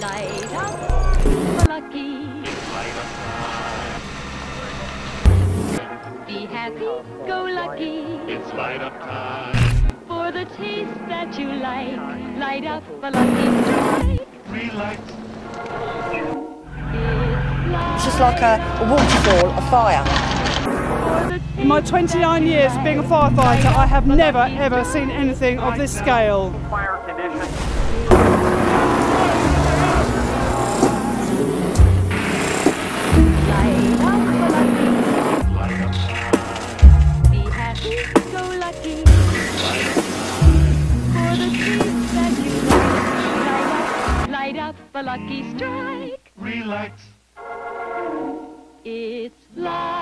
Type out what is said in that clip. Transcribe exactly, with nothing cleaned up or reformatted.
Light up the lucky. Light up time. Be happy, go lucky. It's light up time. For the taste that you like, light up a lucky strike. Three lights. It's just like a, a waterfall, a fire. In my twenty-nine years of being a firefighter, I have never ever seen anything of this scale. Fire conditions. Light up a lucky. Light up time. Be happy, go lucky. Light up time. For the taste that you like, light up, light up a lucky strike. Three lights. It's light.